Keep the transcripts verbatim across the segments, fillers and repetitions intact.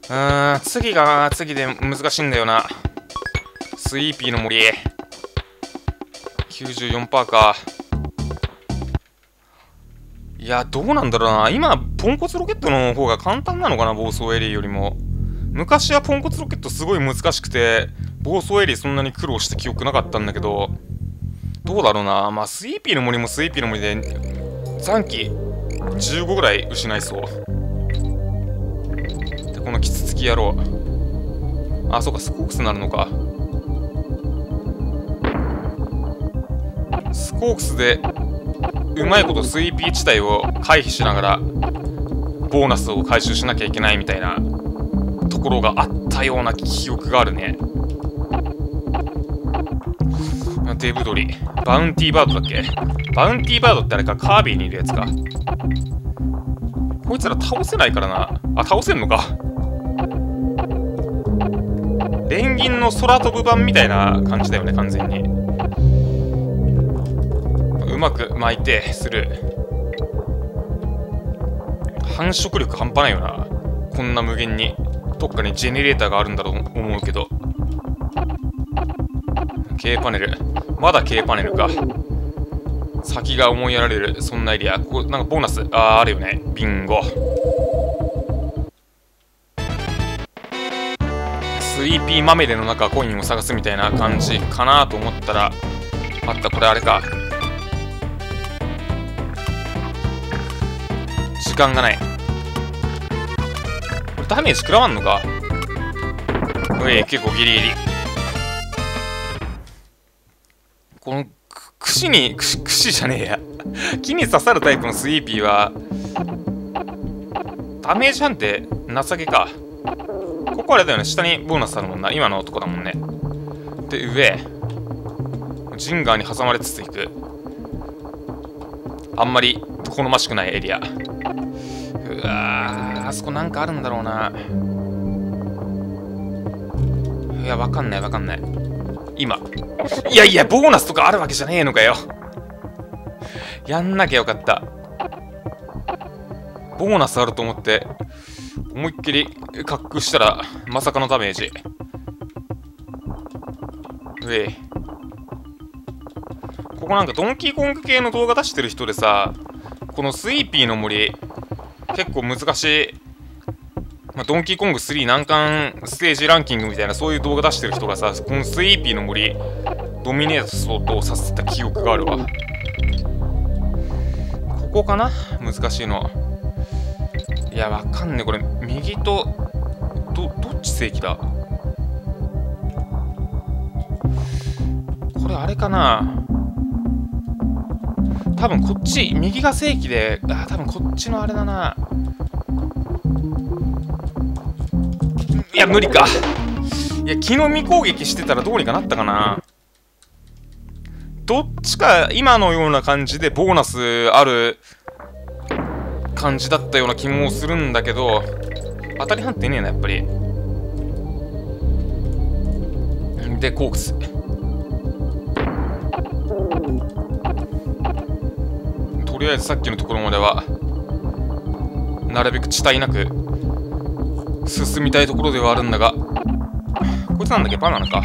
うーん、次がな、次で難しいんだよな。スイーピーの森。きゅうじゅうよんパーセント か。いや、どうなんだろうな。今、ポンコツロケットの方が簡単なのかな、暴走エリーよりも。昔はポンコツロケットすごい難しくて、暴走エリーそんなに苦労した記憶なかったんだけど、どうだろうな。まあ、スイーピーの森もスイーピーの森で、残機じゅうごぐらい失いそう。で、このキツツキ野郎。あ、そうか、スコークスになるのか。スコークスで、うまいことスイーピー地帯を回避しながら、ボーナスを回収しなきゃいけないみたいなところがあったような記憶があるね。デブドリ。バウンティーバードだっけ？バウンティーバードってあれか、カービィにいるやつか。こいつら倒せないからな。あ、倒せんのか。レンギンの空飛ぶ版みたいな感じだよね、完全に。うまく巻いて、する。繁殖力半端ないよな。こんな無限に。どっかにジェネレーターがあるんだろうと思うけど。K パネル。まだ K パネルか。先が思いやられる、そんなエリア。ここ、なんかボーナス、あー、あるよね。ビンゴ。スイーピーまみれの中、コインを探すみたいな感じかなと思ったら、あった、これあれか。時間がない。これダメージ食らわんのか？うえ、結構ギリギリ。この串に、串、串じゃねえや。木に刺さるタイプのスイーピーは、ダメージ判定、情けか。ここあれだよね、下にボーナスあるもんな。今のとこだもんね。で、上。ジンガーに挟まれつついく。あんまり好ましくないエリア。うわー、あそこなんかあるんだろうな。いや、わかんないわかんない。今。いやいや、ボーナスとかあるわけじゃねえのかよ。やんなきゃよかった。ボーナスあると思って、思いっきり滑空したら、まさかのダメージ。うえい。ここなんかドンキーコング系の動画出してる人でさ、このスイーピーの森、結構難しい、まあ、ドンキーコングスリー難関ステージランキングみたいなそういう動画出してる人がさ、このスイーピーの森、ドミネートさせた記憶があるわ。ここかな？難しいの。いや、わかんねえ。これ、右と、ど、どっち正規だ？これ、あれかな？多分こっち、右が正規で、あ、多分こっちのあれだな。いや、無理か。いや、木の実攻撃してたらどうにかなったかな。どっちか、今のような感じでボーナスある感じだったような気もするんだけど、当たり判定ねえな、やっぱり。で、コークス。とりあえずさっきのところまでは、なるべく遅滞なく進みたいところではあるんだが、こいつなんだっけ？バナナか。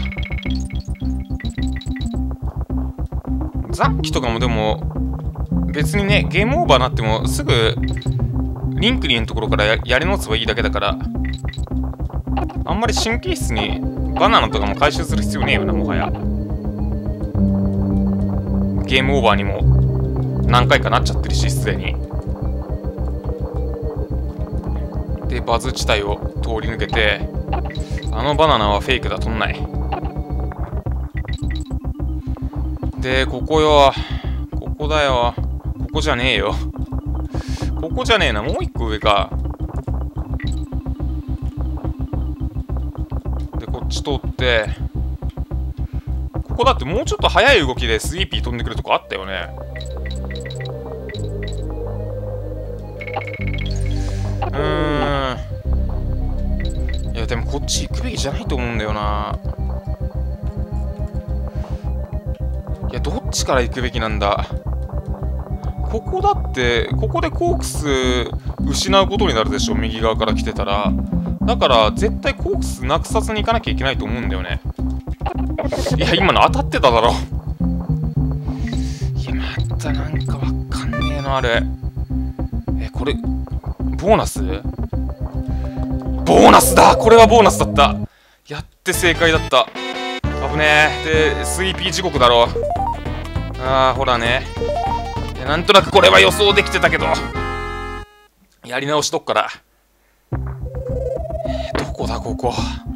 残機とかもでも、別にね、ゲームオーバーになってもすぐリンクリーのところから や, やり直せばいいだけだから、あんまり神経質にバナナとかも回収する必要ねえよな、もはや。ゲームオーバーにも何回かなっちゃってるし、すでに。で、バズ地帯を通り抜けて、あのバナナはフェイクだ、取んない。で、ここよ。ここだよ。ここじゃねえよ。ここじゃねえな。もう一個上か。で、こっち通って、ここだってもうちょっと速い動きでスイーピー飛んでくるとこあったよね。うーん。いや、でもこっち行くべきじゃないと思うんだよな。いや、どっちから行くべきなんだ。ここだって、ここでコークス失うことになるでしょ、右側から来てたら。 だから絶対コークスなくさずにいかなきゃいけないと思うんだよね。いや今の当たってただろ。いやまたなんかわかんねえのある。えこれボーナス？ボーナスだ。これはボーナスだった。やって正解だった。危ねえ。でスイーピー地獄だろ。ああほらね。なんとなくこれは予想できてたけど、やり直しとっから。えー、どこだここ。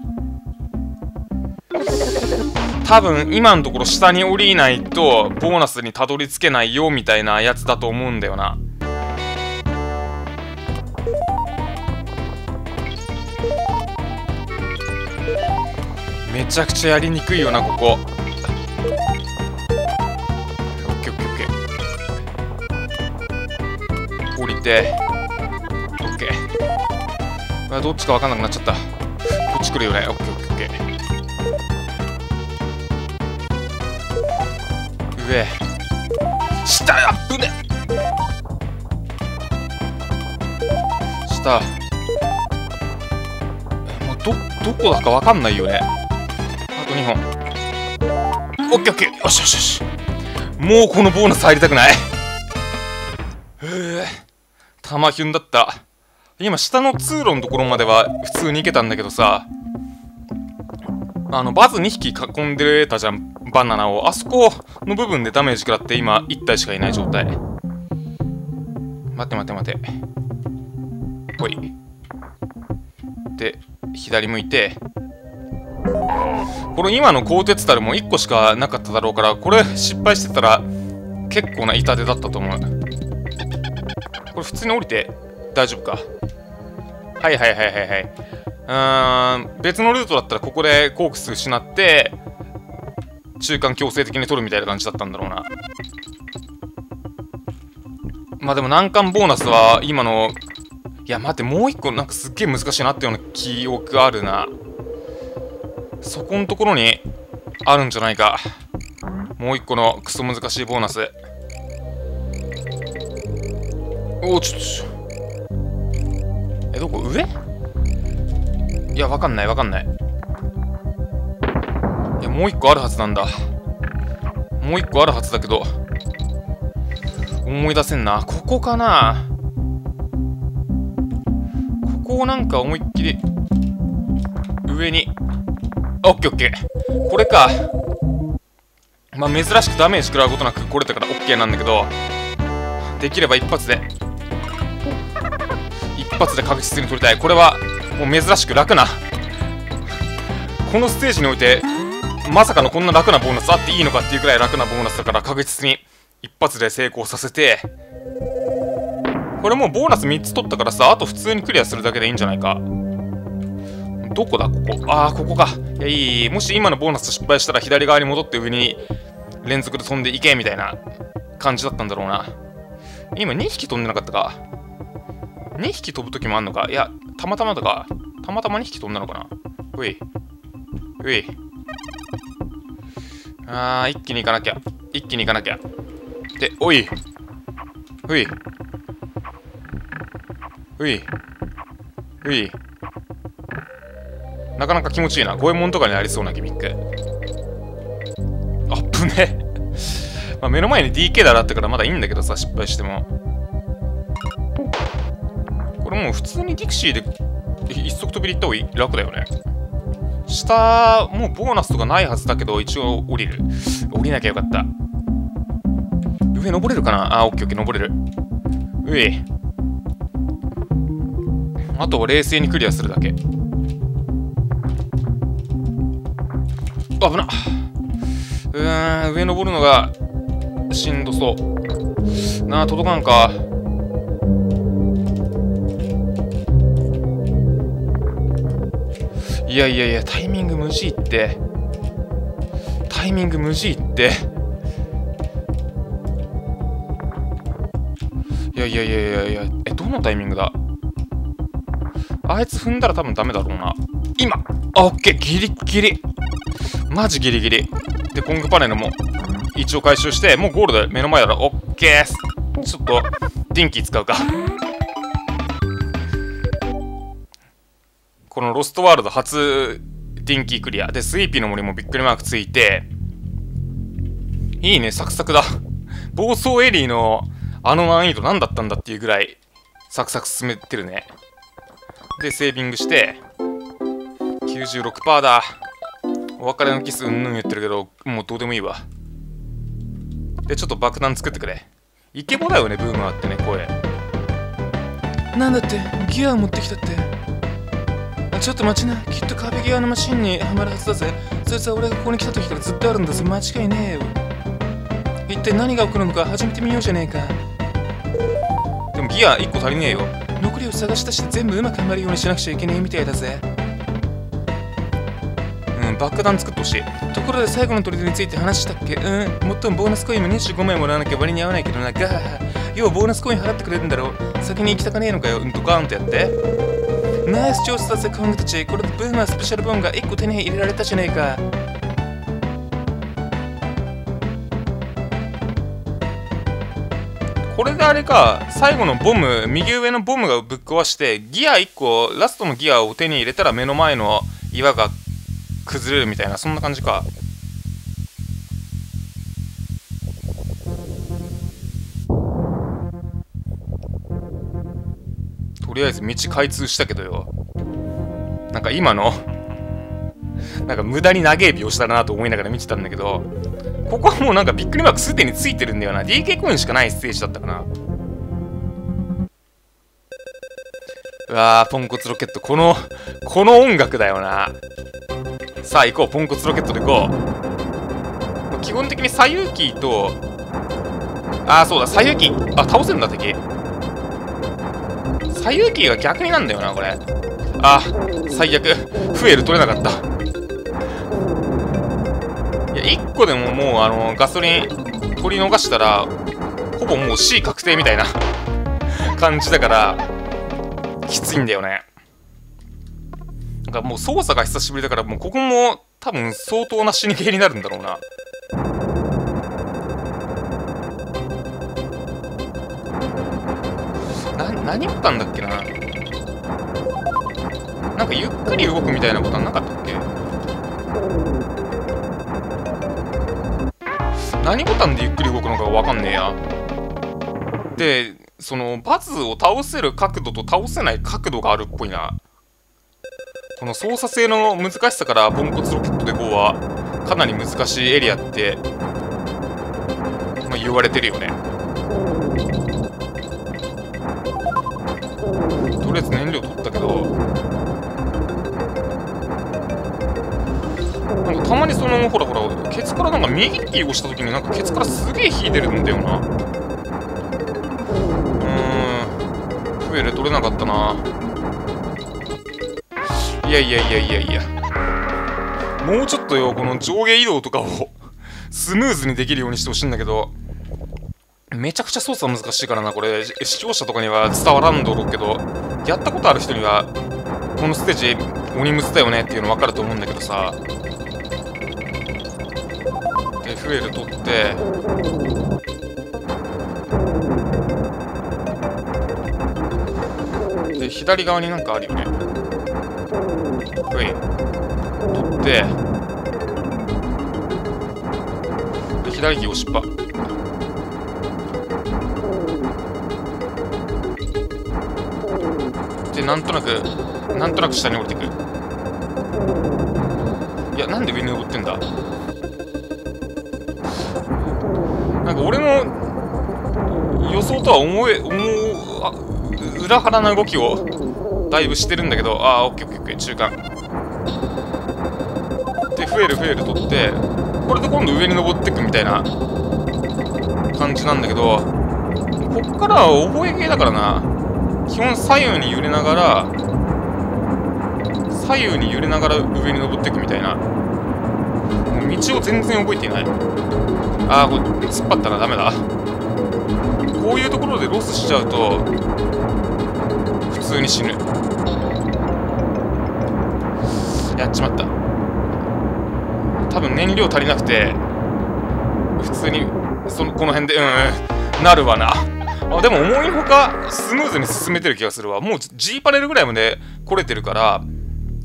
多分今のところ下に降りないとボーナスにたどり着けないよみたいなやつだと思うんだよな。めちゃくちゃやりにくいよなここ。オッケーオッケーオッケー。降りてオッケー。あどっちか分かんなくなっちゃった。こっち来るよね。オッケーオッケーオッケー。上下アップね。下もうどどこだか分かんないよね。あとにほん。オッケーオッケー。よしよしよし。もうこのボーナス入りたくない。へえ玉ヒュンだった。今下の通路のところまでは普通に行けたんだけどさ、あのバズにひき囲んでたじゃんバナナを。あそこの部分でダメージ食らって今いち体しかいない状態。待って待って待ってほい。で左向いて、これ今の鋼鉄タルもいっこしかなかっただろうから、これ失敗してたら結構な痛手だったと思う。これ普通に降りて大丈夫か。はいはいはいはいはい。うーん別のルートだったらここでコークス失って中間強制的に取るみたいな感じだったんだろうな。まあでも難関ボーナスは今の、いや待ってもう一個なんかすっげえ難しいなってような記憶あるな。そこのところにあるんじゃないか、もう一個のクソ難しいボーナス。おおちょっとえどこ上？いやわかんないわかんない。いやもう一個あるはずなんだ。もう一個あるはずだけど思い出せんな。ここかな。ここをなんか思いっきり上に。オッケーオッケー。これか。まあ珍しくダメージ食らうことなく来れたからオッケーなんだけど、できれば一発で一発で確実に取りたい。これはもう珍しく楽なこのステージにおいてまさかのこんな楽なボーナスあっていいのかっていうくらい楽なボーナスだから、確実に一発で成功させて、これもうボーナスみっつ取ったからさ、あと普通にクリアするだけでいいんじゃないか。どこだここ。ああここか。いやいいいい。もし今のボーナス失敗したら左側に戻って上に連続で飛んでいけみたいな感じだったんだろうな。今にひき飛んでなかったか。にひき飛ぶ時もあんのか。いやたまたまだか。たまたまにひき飛んだのかな。ういうい。あー一気に行かなきゃ一気に行かなきゃ。でおいういういうい。なかなか気持ちいいな。五右衛門とかにありそうなギミック。あっぶねまあ目の前に ディーケー だらあったからまだいいんだけどさ、失敗しても。これもう普通にディクシーで一足飛びで行った方が楽だよね。下もうボーナスとかないはずだけど一応降りる。降りなきゃよかった。上登れるかな。あ、オッケーオッケー登れる。うい。あとは冷静にクリアするだけ。危なっ。うーん上登るのがしんどそうなあ。届かんか。いやいやいやタイミング無事って。タイミング無事っていやいやいやいやいや。えどのタイミングだ。あいつ踏んだら多分ダメだろうな。今あオッケーギリギリマジギリギリでコングパネルも一応回収してもうゴールで目の前だろ。オッケー。ちょっとディンキー使うかこのロストワールド初ディンキークリア。で、スイーピーの森もびっくりマークついて、いいね、サクサクだ。暴走エリーのあの難易度何だったんだっていうぐらい、サクサク進めてるね。で、セービングして、きゅうじゅうろくパーセント だ。お別れのキスうんぬん言ってるけど、もうどうでもいいわ。で、ちょっと爆弾作ってくれ。イケボだよね、ブームあってね、声。なんだって、ギアを持ってきたって。ちょっと待ちな、きっと壁際のマシンにはまるはずだぜ。そいつは俺がここに来た時からずっとあるんだぜ、間違いねえよ。一体何が起こるのか始めてみようじゃねえか。でもギアいっこ足りねえよ。残りを探し出して全部うまくはまるようにしなくちゃいけねえみたいだぜ。うん、爆弾作ってほしい。ところで最後の砦について話したっけ？うん、もっともボーナスコインもにじゅうごまいもらわなきゃ割に合わないけどな。ガーハ要はボーナスコイン払ってくれるんだろう。先に行きたかねえのかよ。うんとガーンとやって。ナイス調査だぜ、コングたち。これでブーマースペシャルボーンがいっこ手に入れられたじゃねえか。これであれか、最後のボム、右上のボムがぶっ壊して、ギアいっこ、ラストのギアを手に入れたら目の前の岩が崩れるみたいな、そんな感じか。とりあえず道開通したけどよ。なんか今の、なんか無駄に長い描写だなと思いながら見てたんだけど、ここはもうなんかびっくりマークすでについてるんだよな。ディーケー コインしかないステージだったかな。うわー、ポンコツロケット。この、この音楽だよな。さあ行こう、ポンコツロケットで行こう。基本的に左右キーと、あーそうだ、左右キー。あ、倒せんだ、敵。左右キーが逆になんだよな、これ。あ、最悪。フエル取れなかった。いや、いっこでももう、あの、ガソリン取り逃したら、ほぼもう C 確定みたいな感じだから、きついんだよね。なんかもう操作が久しぶりだから、もうここも多分相当な死にゲーになるんだろうな。な、何ボタンだっけな。なんかゆっくり動くみたいなボタンなかったっけ。何ボタンでゆっくり動くのかがわかんねえや。で、そのバズを倒せる角度と倒せない角度があるっぽいな。この操作性の難しさからポンコツロケットで ゴー はかなり難しいエリアって、まあ、言われてるよね。とりあえず燃料取ったけど、なんかたまにそのほらほらケツからなんか右キー押した時になんかケツからすげえ引いてるんだよな。うーん、フエル取れなかったな。いやいやいやいやいや、もうちょっとよ、この上下移動とかをスムーズにできるようにしてほしいんだけど、めちゃくちゃ操作難しいからな。これ視聴者とかには伝わらんだろうけど、やったことある人にはこのステージ鬼ムズだよねっていうの分かると思うんだけどさ。でフエル取ってで左側になんかあるよね。ほい取ってで左キー押しっぱで、なんとなくなんとなく下に降りてくる。いや、なんで上に登ってんだ。なんか俺の予想とは思え思うあ裏腹な動きをだいぶしてるんだけど、ああ、オッケーオッケーオッケー、中間でフエルフエル取って、これで今度上に登ってくみたいな感じなんだけど、こっからは覚えゲーだからな。基本左右に揺れながら左右に揺れながら上に登っていくみたいな。もう道を全然覚えていない。ああ、これ突っ張ったらダメだ。こういうところでロスしちゃうと普通に死ぬ。やっちまった。多分燃料足りなくて普通にそのこの辺でうんなるわな。あ、でも思いのほかスムーズに進めてる気がするわ。もう G パネルぐらいまで来れてるから、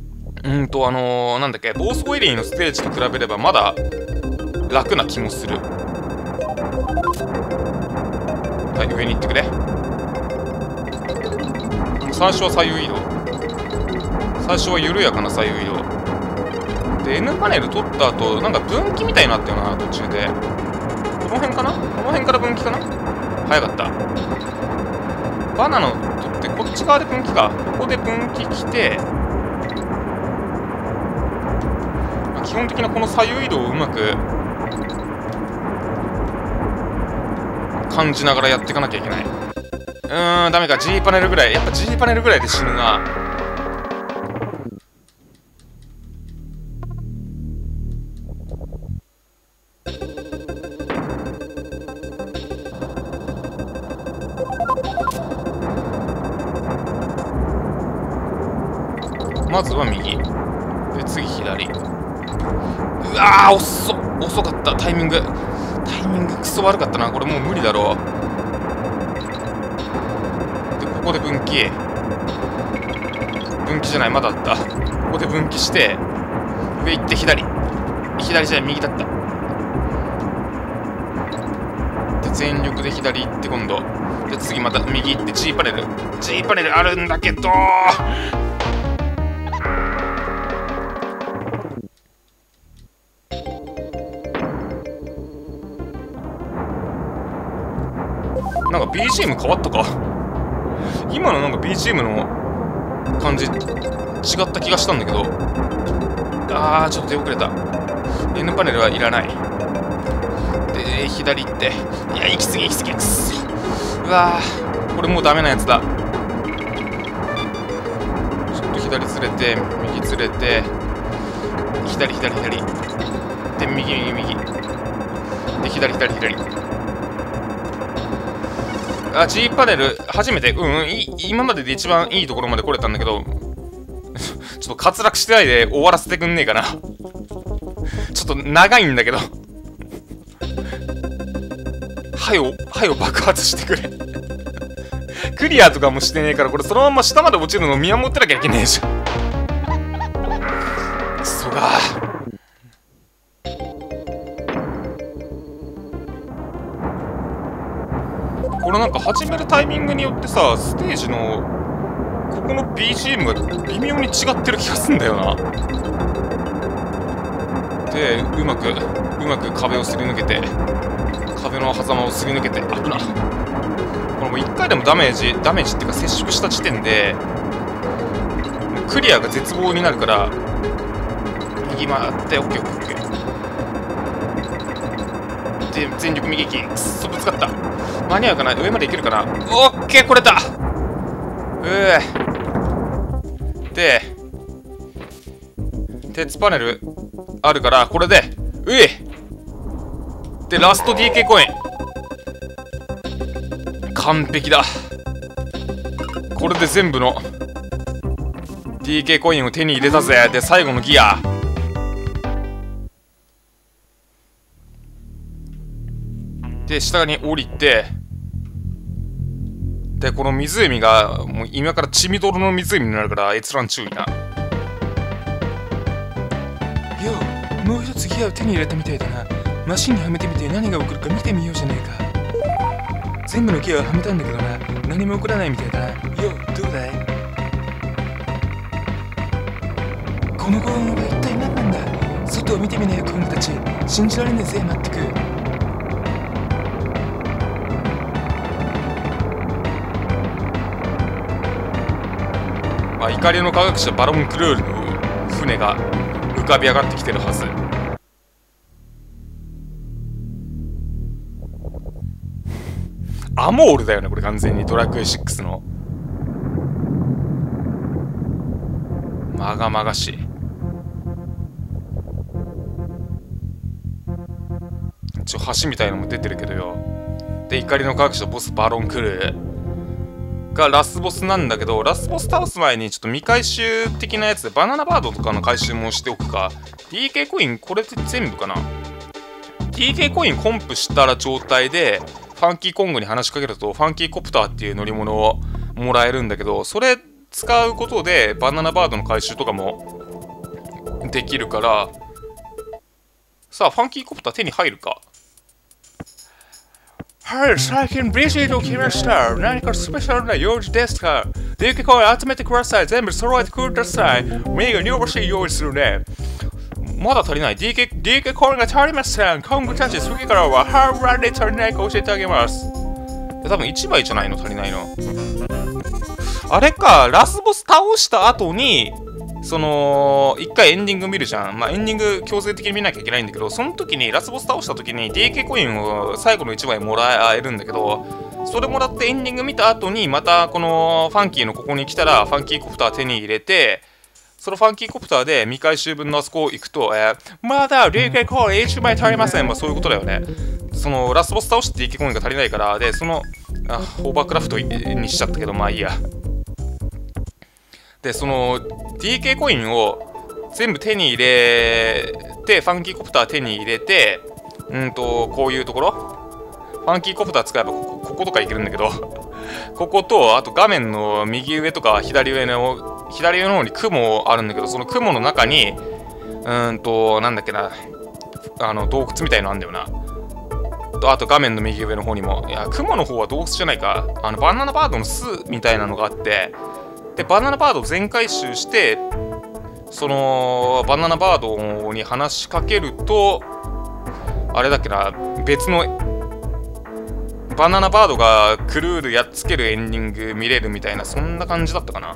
うんとあのー、なんだっけ、暴走エリーのステージと比べればまだ楽な気もする。はい、上に行ってくれ。最初は左右移動。最初は緩やかな左右移動で N パネル取った後なんか分岐みたいになったよな、途中で。この辺かな、この辺から分岐かな。早かった。バナナを取ってこっち側で分岐か。ここで分岐来て、まあ、基本的なこの左右移動をうまく感じながらやっていかなきゃいけない。うーん、ダメか。 G パネルぐらい、やっぱ G パネルぐらいで死ぬな。まずは右で、次左。うわー、遅っ遅かった。タイミングタイミングクソ悪かったな。これもう無理だろう。でここで分岐分岐じゃない、まだあった。ここで分岐して上行って左左じゃない、右だった。で全力で左行って、今度で次また右行って G パネル G パネルあるんだけどなんか ビージーエム 変わったか今のなんか ビージーエム の感じ違った気がしたんだけど。あー、ちょっと出遅れた。 N パネルはいらない。で左行って、いや行き過ぎ行き過ぎ、くそ。うわー、これもうダメなやつだ。ちょっと左ずれて右ずれて左左左で右右右で左左左。あ、G パネル初めて、うん、うん、い今までで一番いいところまで来れたんだけどちょっと滑落してないで終わらせてくんねえかなちょっと長いんだけどはよはよ爆発してくれクリアとかもしてねえから、これそのまま下まで落ちるのを見守ってなきゃいけねえじゃん。クソがこれなんか始めるタイミングによってさ、ステージのここの ビージーエム が微妙に違ってる気がすんだよな。でうまくうまく壁をすり抜けて、壁の狭間をすり抜けて、危な。これもういっかいでもダメージダメージっていうか接触した時点でクリアが絶望になるから、右回って オーケーオーケーオーケーで全力右行き、くっそぶつかった。間に合うかな、上まで行けるかな。オッケー、これだ。うえで鉄パネルあるからこれでうえでラスト ディーケー コイン完璧だ。これで全部の ディーケー コインを手に入れたぜ。で最後のギアで下に降りて、でこの湖がもう今から血みどろの湖になるから閲覧注意な。よう、もう一つギアを手に入れたみたいだな。マシンにはめてみて何が起こるか見てみようじゃねえか。全部のギアをはめたんだけどな、何も起こらないみたいだな。よう、どうだい。この轟音は一体何なんだ。外を見てみねえ子供たち、信じられねえぜ。まったく。まあ、怒りの科学者バロン・クルールの船が浮かび上がってきてるはず。アモールだよねこれ完全に。ドラクエシックスのまがまがしい。一応橋みたいのも出てるけどよ。で怒りの科学者ボスバロン・クルールがラスボスなんだけど、ラスボス倒す前にちょっと未回収的なやつでバナナバードとかの回収もしておくか。 ディーケー コインこれで全部かな。 ディーケー コインコンプしたら状態でファンキーコングに話しかけるとファンキーコプターっていう乗り物をもらえるんだけど、それ使うことでバナナバードの回収とかもできるから、さあ、ファンキーコプター手に入るか。はい、最近ビジーと来ました。何かスペシャルな用事ですか？ディーケーコイン集めてください。全部揃えてください。メガ入し用意するね。まだ足りない。ディーケー、ディーケー コインが足りません。今後たち次からはハーランで足りないか教えてあげます。多分いちまいじゃないの足りないの。あれか、ラスボス倒した後に、その、一回エンディング見るじゃん。まあ、エンディング強制的に見なきゃいけないんだけど、その時に、ラスボス倒した時に ディーケー コインを最後のいちまいもらえるんだけど、それもらってエンディング見た後に、またこのファンキーのここに来たら、ファンキーコプター手に入れて、そのファンキーコプターで未回収分のあそこ行くと、えー、まだ ディーケー コインいちまい足りません。まあそういうことだよね。そのラスボス倒して ディーケー コインが足りないから、で、その、あ、オーバークラフトにしちゃったけど、まあいいや。で、その ディーケー コインを全部手に入れて、ファンキーコプター手に入れて、うんと、こういうところファンキーコプター使えばここ、こことかいけるんだけど、ここと、あと画面の右上とか左上の、左上の方に雲あるんだけど、その雲の中に、うーんと、なんだっけな、あの、洞窟みたいのあるんだよな。と、あと画面の右上の方にも、いや、雲の方は洞窟じゃないか、あの、バナナバードの巣みたいなのがあって、で、バナナバードを全回収して、その、バナナバードに話しかけると、あれだっけな、別の、バナナバードがクルールやっつけるエンディング見れるみたいな、そんな感じだったかな。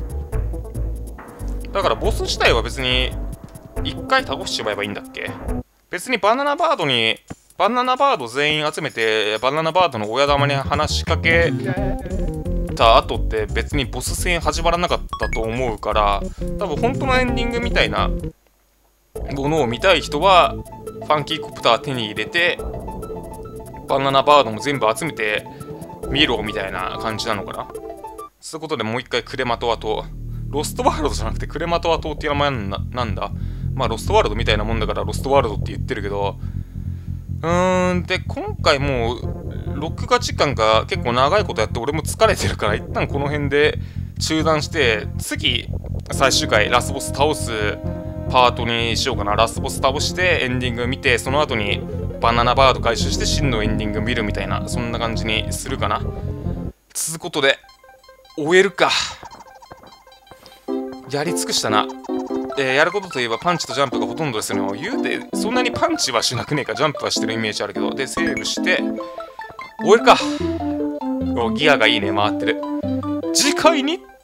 だからボス自体は別に、一回倒しちまえばいいんだっけ？別にバナナバードに、バナナバード全員集めて、バナナバードの親玉に話しかけた後って別にボス戦始まらなかったと思うから、多分本当のエンディングみたいなものを見たい人は、ファンキーコプター手に入れて、バナナバードも全部集めて見ろみたいな感じなのかな。そういうことでもう一回クレマトア島、ロストワールドじゃなくてクレマトア島っていう名前な、なんだまあロストワールドみたいなもんだからロストワールドって言ってるけど、うーん、で、今回もう録画時間が結構長いことやって俺も疲れてるから一旦この辺で中断して、次最終回ラスボス倒すパートにしようかな。ラスボス倒してエンディング見て、その後にバナナバード回収して真のエンディング見るみたいな、そんな感じにするかな。つうことで終えるか。やり尽くしたな。えー、やることといえばパンチとジャンプがほとんどですよね。言うてそんなにパンチはしなくねえか、ジャンプはしてるイメージあるけど。でセーブして終えるか。おギアがいいね、回ってる。次回に